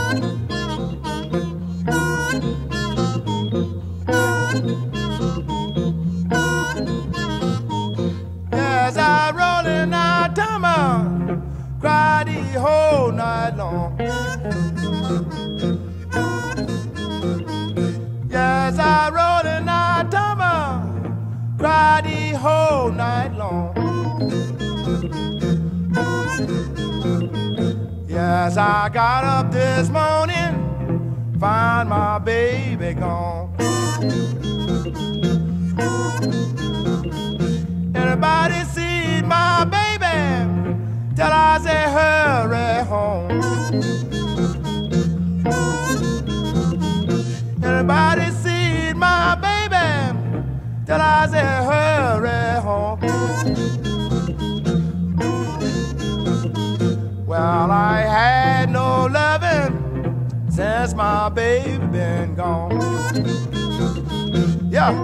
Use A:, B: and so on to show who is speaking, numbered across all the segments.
A: Yes, I roll in our summer, cry the whole night long. Yes, I roll in our summer, cry the whole night long. Yes, I got up this morning, find my baby gone. Anybody see my baby? Till I say hurry home. Anybody see my baby? Till I say hurry home. Well, I had no loving since my baby been gone. Yeah.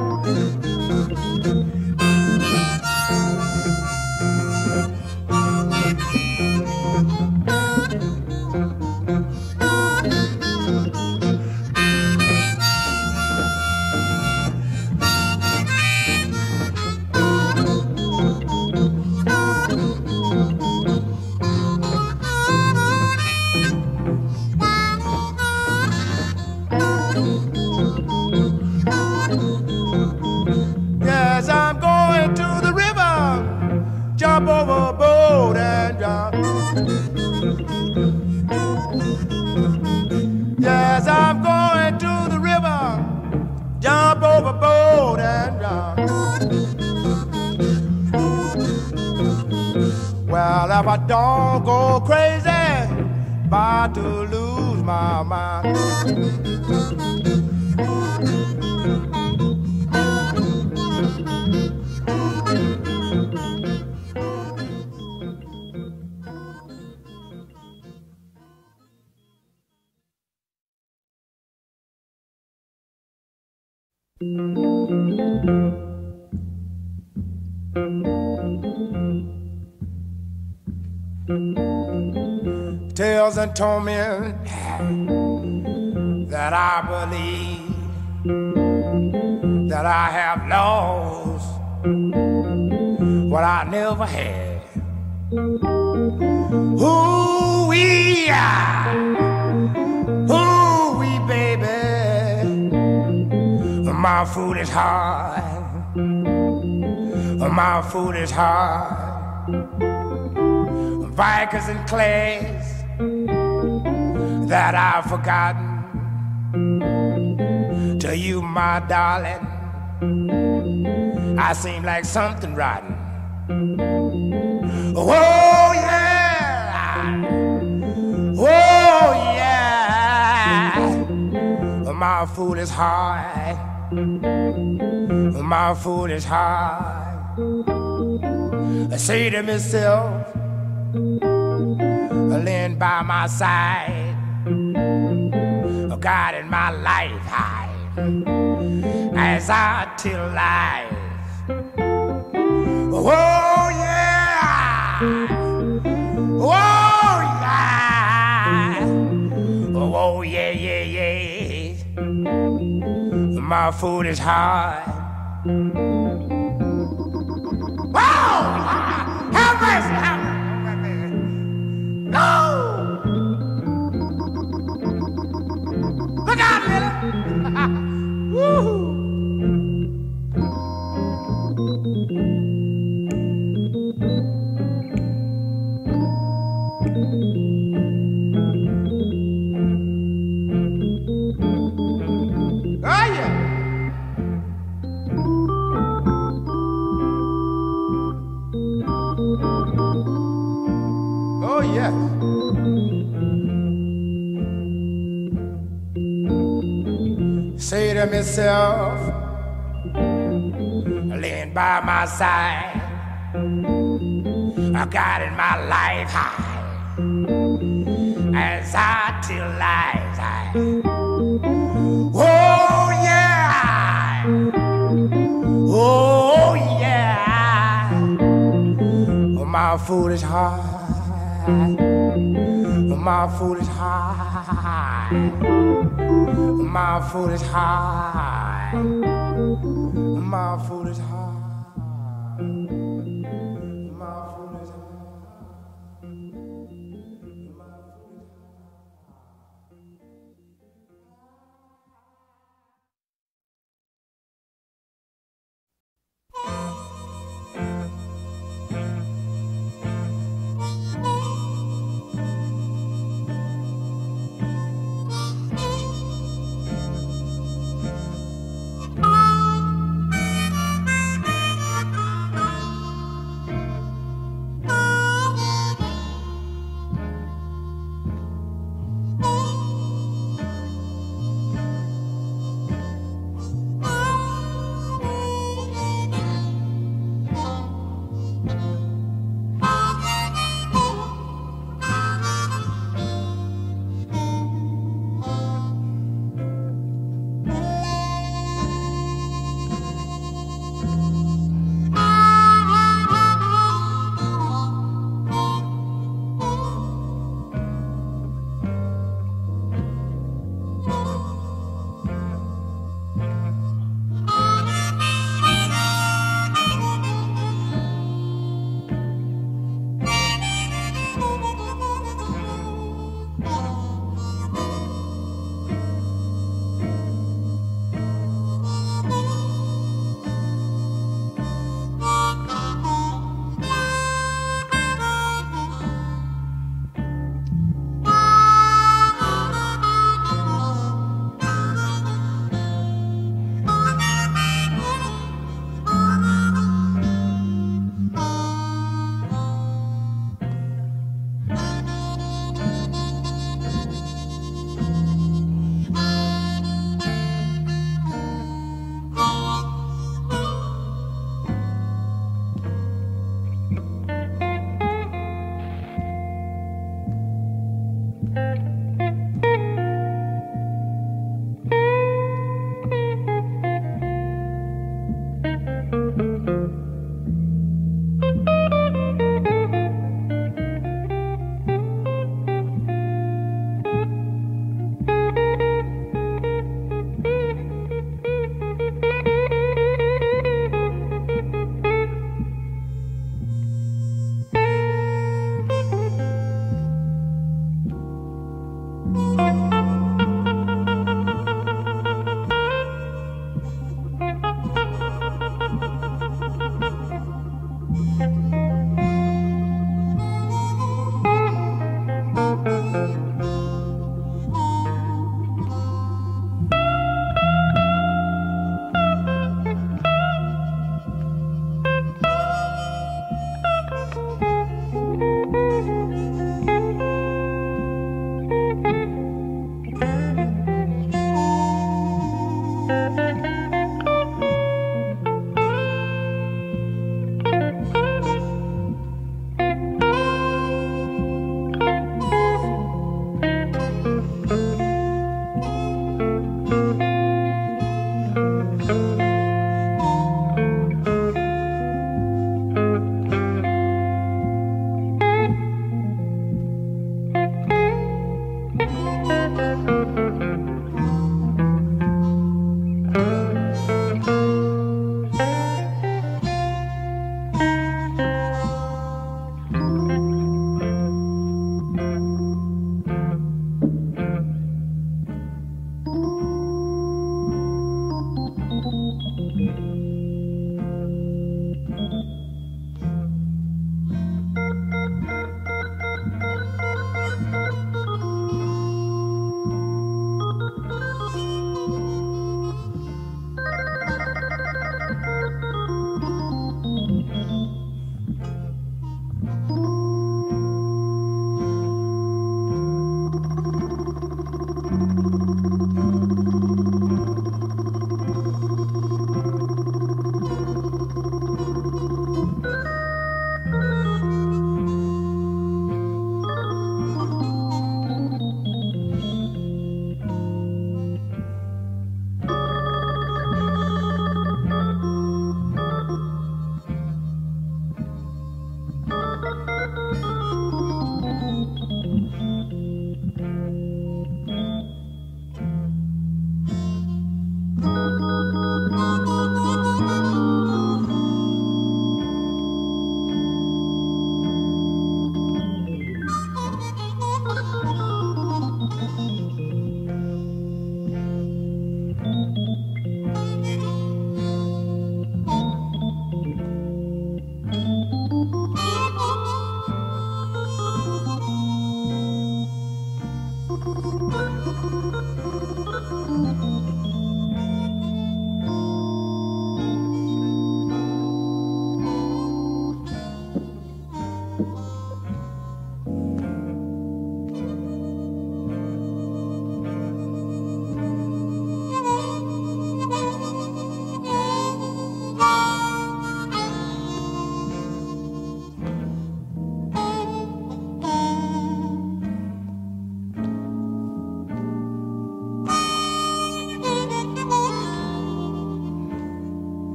A: Yes, I'm going to the river, jump overboard and drown. Yes, I'm going to the river, jump overboard and drown. Well, if I don't go crazy, about to lose my mind. Tales and torment that I believe that I have lost what I never had. Ooh-wee, ooh-wee, baby, my foolish heart, my foolish heart. Vikers and clays that I've forgotten. To you, my darling, I seem like something rotten. Oh yeah, oh yeah, my foolish heart, my foolish heart. I say to myself, laying by my side, God in my life high, as I tell lies. Oh yeah, oh yeah, oh yeah, yeah, yeah, my foolish heart. Whoa, have mercy, have mercy. No! Look out, Lily! Woo! Oh, yeah! Oh, yes. Say to myself, laying by my side, I got in my life high, as I tell lies high. Oh yeah, oh yeah, my foolish heart, My foot is high. My foot is high. My foot is high. My foot is high.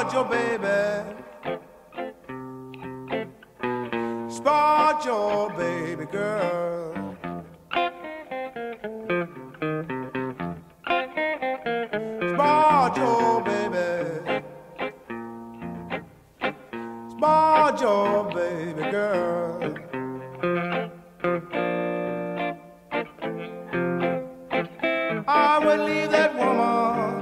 A: spoiled your baby. Spoiled your baby girl. Spoiled your baby. Spoiled your baby girl. I would leave that woman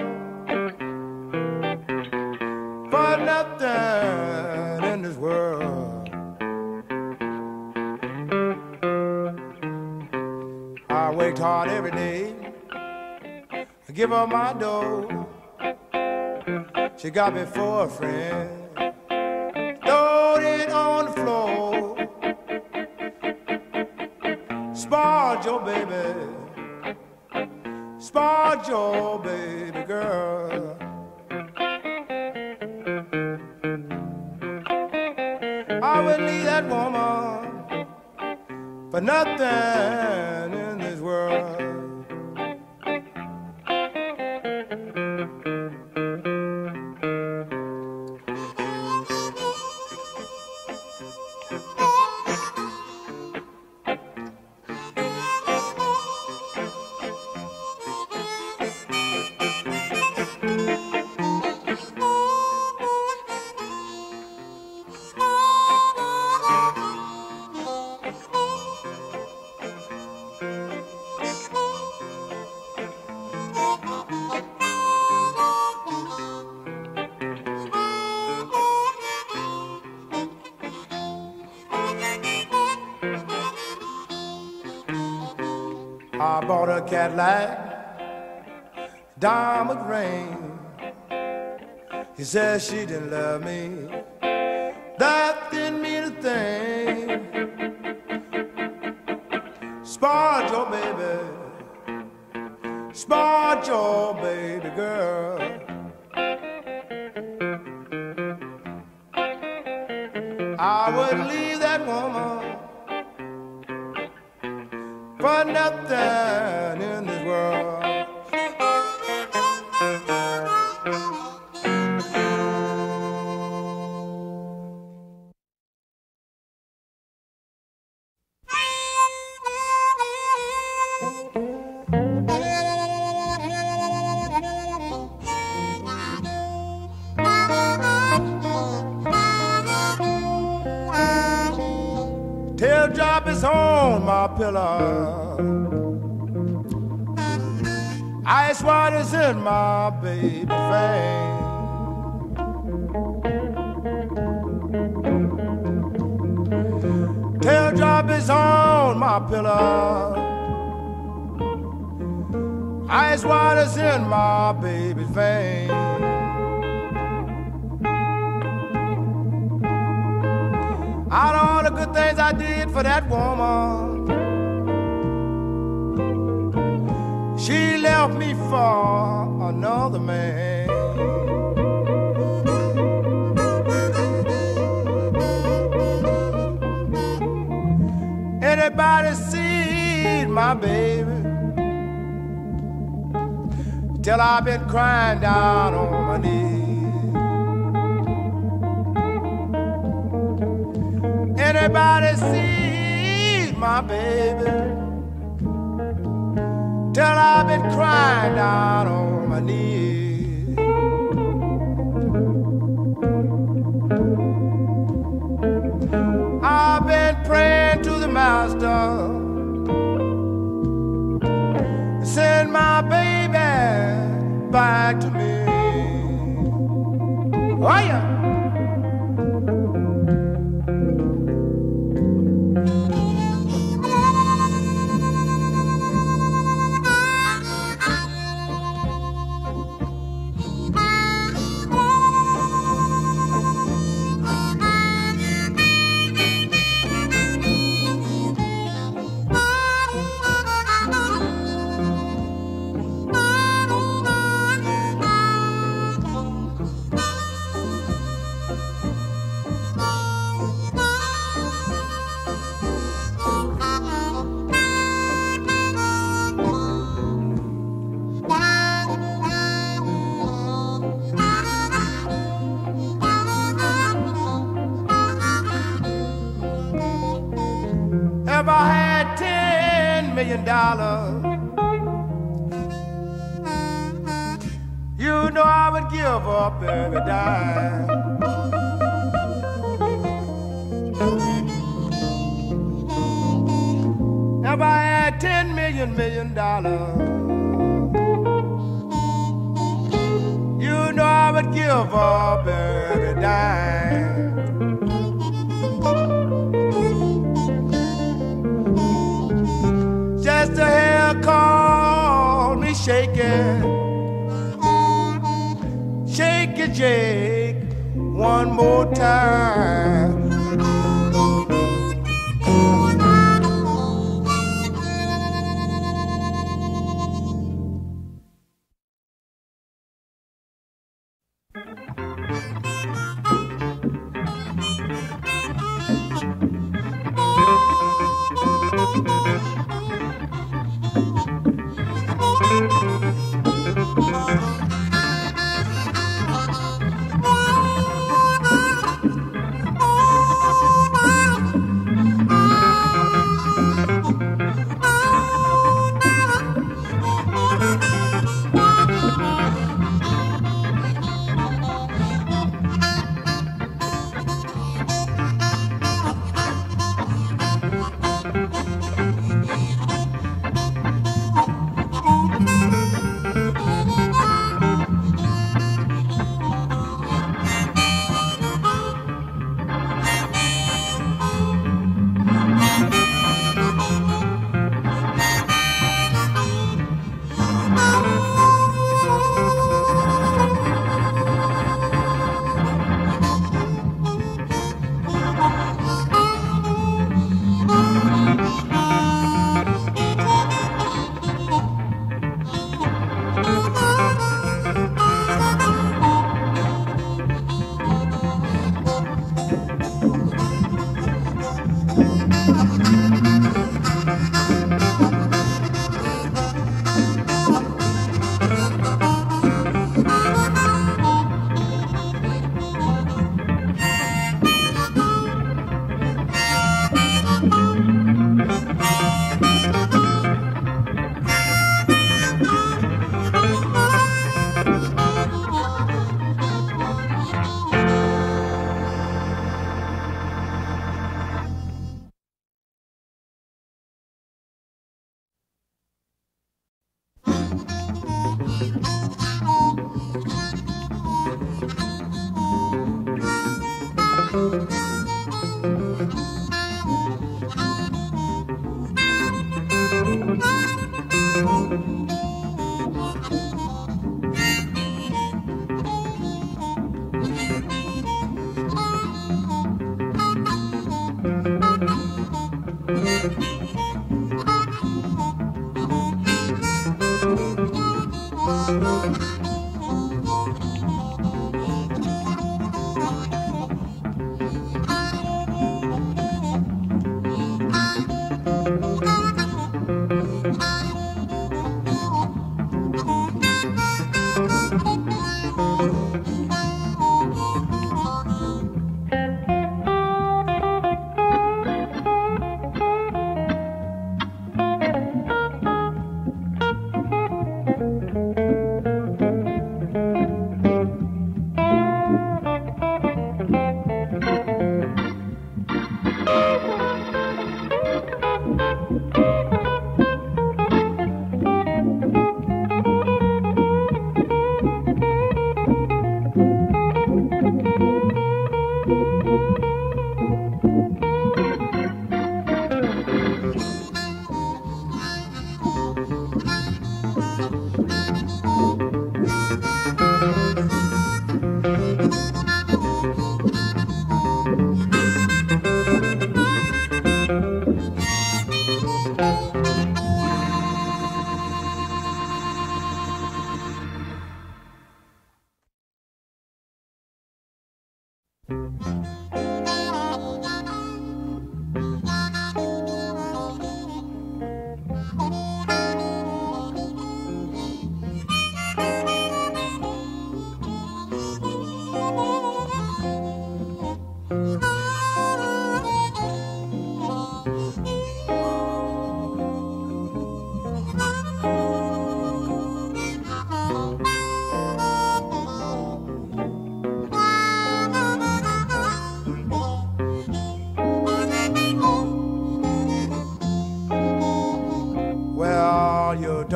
A: for nothing in this world. I worked hard every day, I give her my dough. She got me for a friend, throwed it on the floor. Spoiled your baby. Spoiled your baby girl. I would leave that woman for nothing in this world. I bought a Cadillac, diamond ring. He said she didn't love me. That didn't mean a thing. Spoiled your baby. Spoiled your baby girl. I would leave that woman for nothing in this world. Teardrop is on my pillow, ice water's in my baby vein. Teardrop is on my pillow, ice water's in my baby's vein. Out of all the good things I did for that woman, she left me for another man. Anybody seen my baby? Till I've been crying down on my knees. Anybody see my baby? Till I've been crying down on my knees. I've been praying to the Master, send my baby back to me. Oh yeah. If I had $10 million, you know I would give up every dime. If I had $10 million, you know I would give up every dime. Just to hear call me shaking, shake it, Jake, one more time.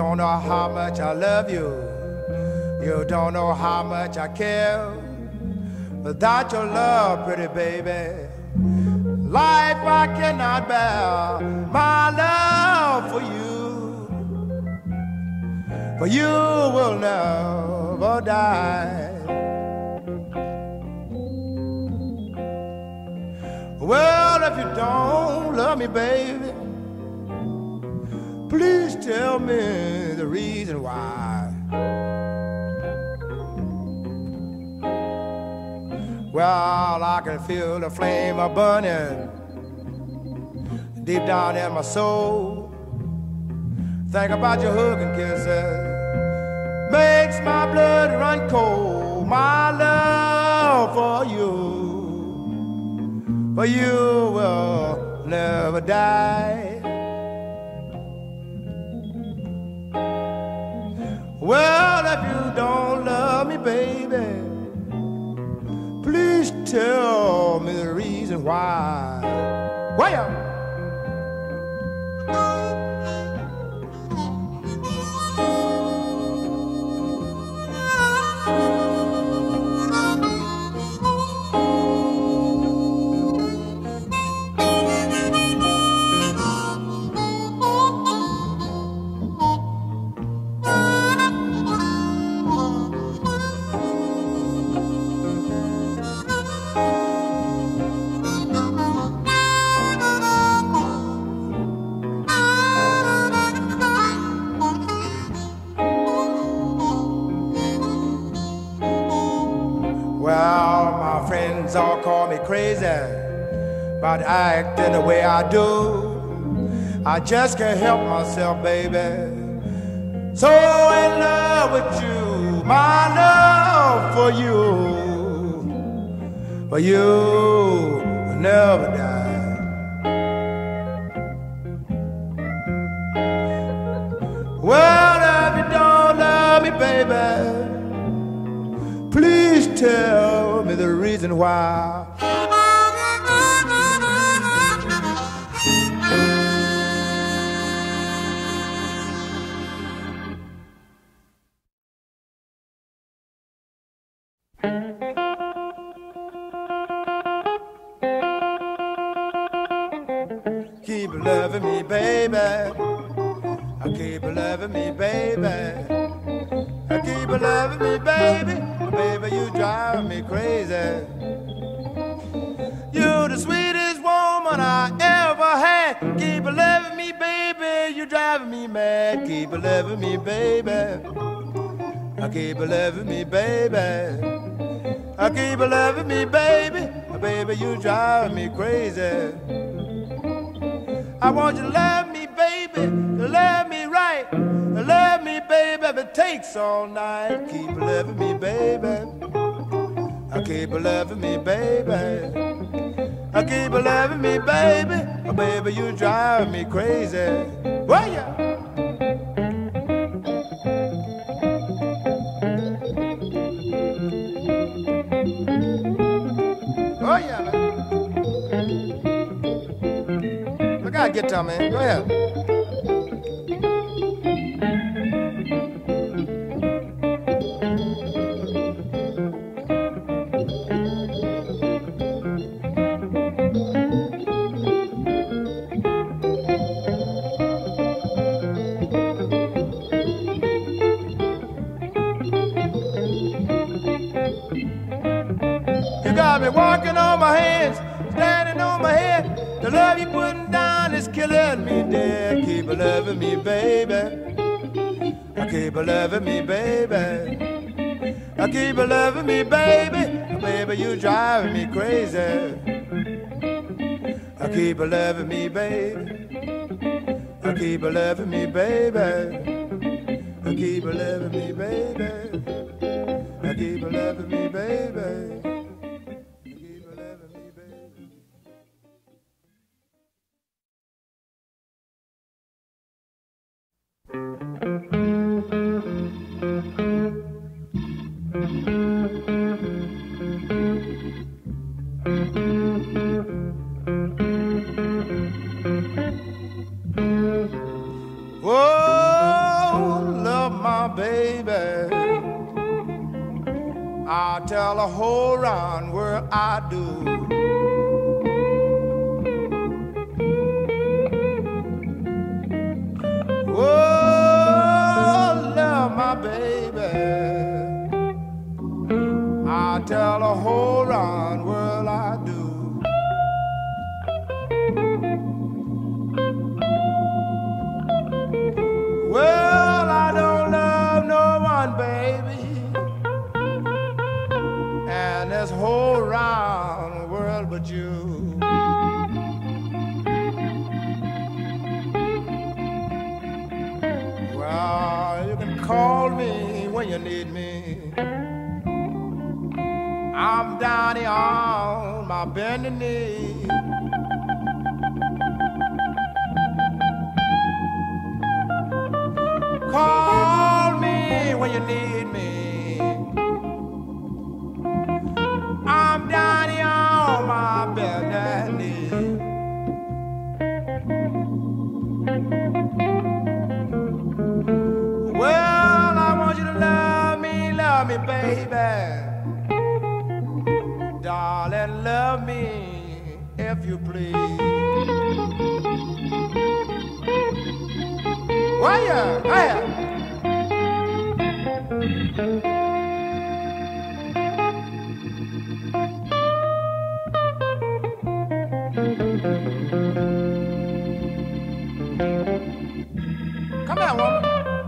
A: don't know how much I love you. You don't know how much I care. Without your love, pretty baby, life I cannot bear. My love for you will never die. Well, if you don't love me, baby, please tell me the reason why. Well, I can feel the flame a burning deep down in my soul. Think about your hug and kisses makes my blood run cold. My love for you will never die. Well, if you don't love me, baby, please tell me the reason why. Well, all call me crazy about acting the way I do. I just can't help myself, baby. So in love with you, my love for you will never die. Well, if you don't love me, baby, please tell me the reason why. Keep loving me, baby. Keep loving me, baby. Keep loving me, baby. Baby, you drive me crazy. You're the sweetest woman I ever had. Keep loving me, baby. You driving me mad. Keep loving me, baby. Keep loving me, baby. Keep loving me, baby. Baby, you driving me crazy. I want you to love me, baby, to love me right, to love me, baby, if it takes all night. Keep loving me, baby. I keep loving me, baby. I keep loving me, baby. Baby, you drive me crazy. Oh, yeah. Oh, yeah, man. I got a guitar, man. Go ahead. You got me walking on my hands, standing on my head. The love you putting down is killing me dead. Keep loving me, baby. Keep loving me, baby. Keep loving me, baby. Baby, you driving me crazy. Keep loving me, baby. Keep loving me, baby. Keep loving me, baby. Keep loving me, baby. Whoa, tell the whole round world I do. Oh, love my baby. I tell the whole round world I do. Well, I don't love no one, baby, and this whole round world but you. Well, you can call me when you need me. I'm down here on my bending knee. Call me when you need me. I'm down here on my bending knee. Well, I want you to love me, baby. Darling, love me if you please. Why ya? Come here, woman.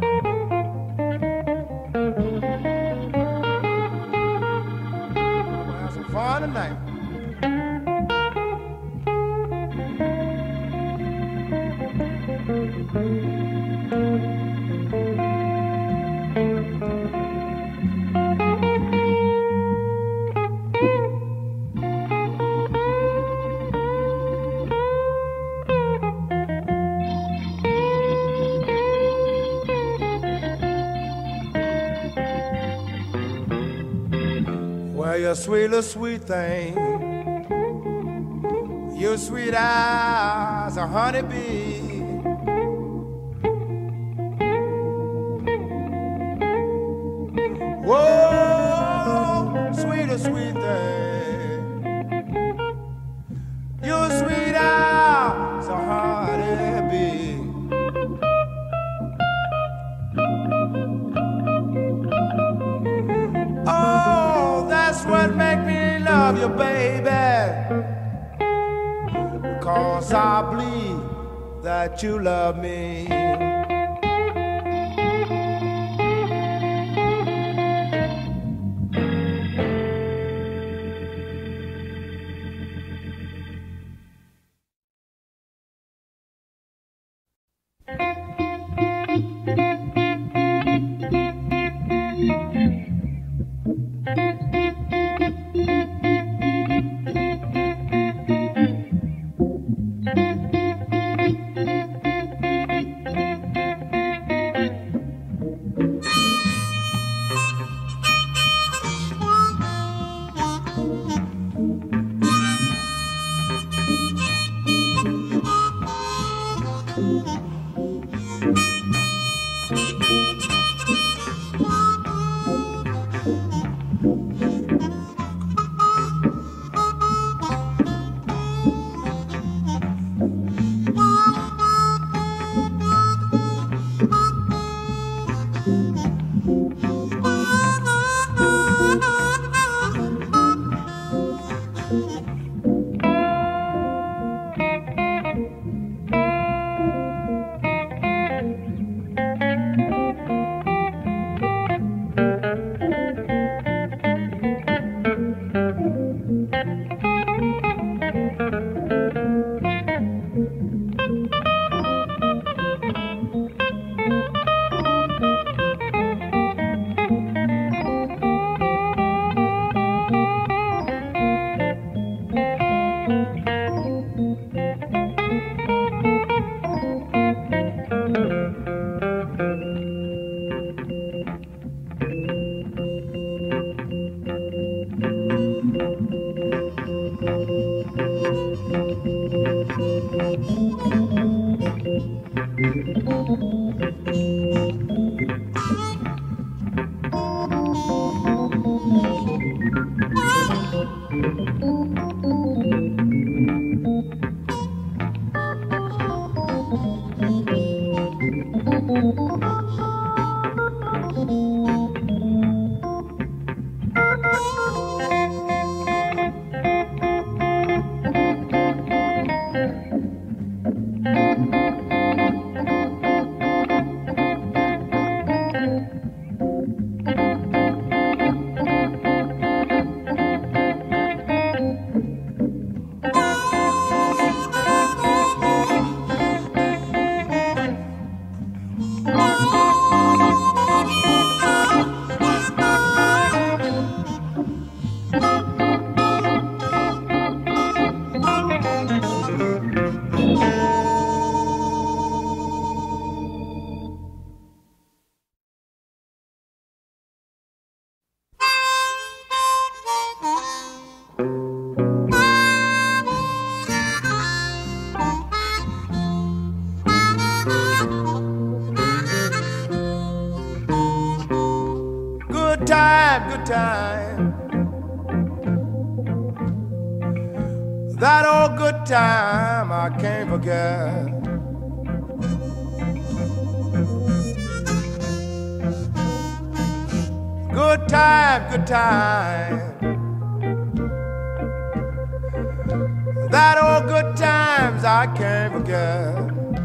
A: We'll have some fun tonight. Well, you sweet little sweet thing, your sweet eyes a honeybee. Whoa, sweetest sweet thing, your sweet eyes a honeybee. Oh, that's what make me love you, baby, because I believe that you love me. time. That old good time I can't forget. Good time, good time. That old good times I can't forget.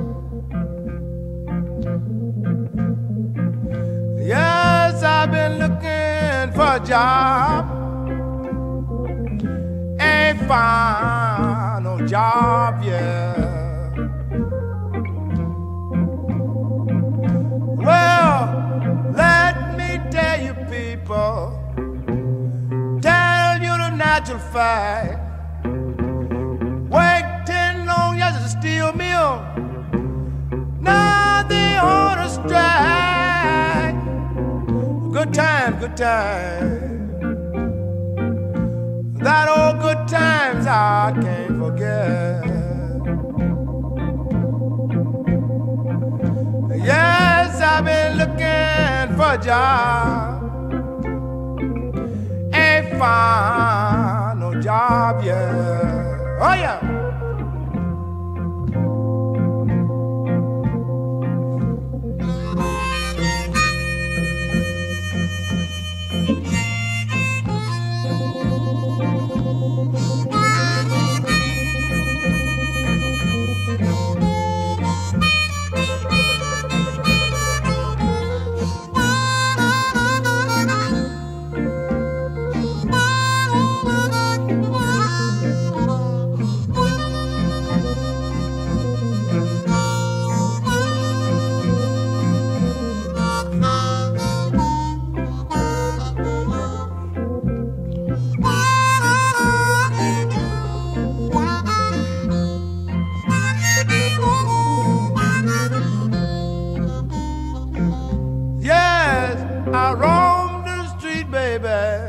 A: Yes, I've been looking for a job. Ain't found no job yet. Well, let me tell you people, tell you the natural fact. Worked 10 long years at a steel mill. Now they on a strike. Good time, good time. That old good times I can't forget. Yes, I've been looking for a job. Ain't found no job yet. Oh yeah. I roam the street, baby,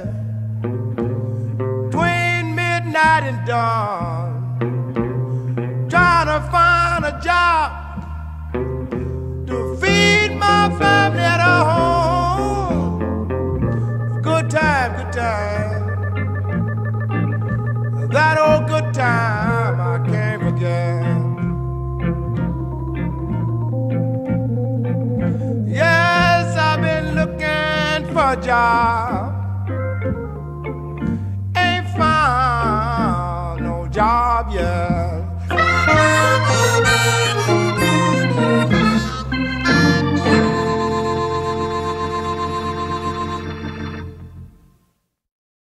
A: between midnight and dawn, trying to find a job to feed my family at home. Good time, good time. That old good time I can't forget. Yes, I've been looking for a job.